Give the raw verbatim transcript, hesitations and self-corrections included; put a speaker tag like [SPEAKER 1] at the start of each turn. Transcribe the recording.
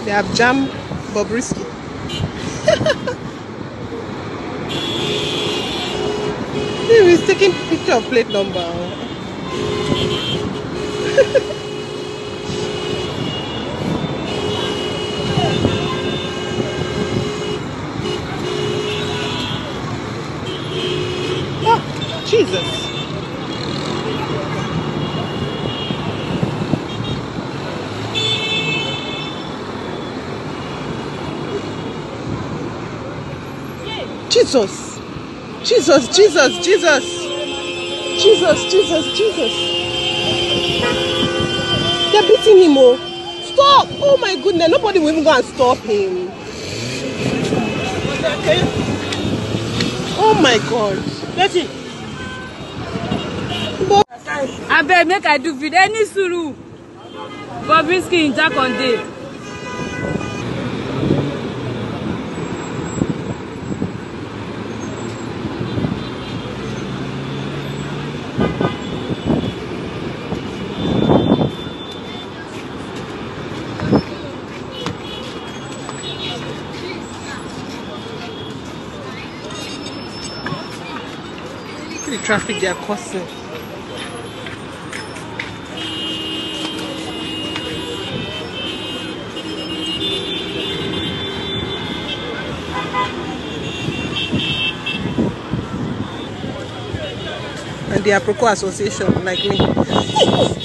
[SPEAKER 1] They have jammed Bobrisky. He's taking picture of plate number. Oh, Jesus. Jesus, Jesus, Jesus, Jesus, Jesus, Jesus, Jesus. They're beating him, oh. Stop! Oh my goodness, nobody will even go and stop him. Oh my God. Lekki.
[SPEAKER 2] I beg, make I do video. Any suru. Bobrisky in Jack on day.
[SPEAKER 1] The traffic they are causing. And they are Proco Association like me.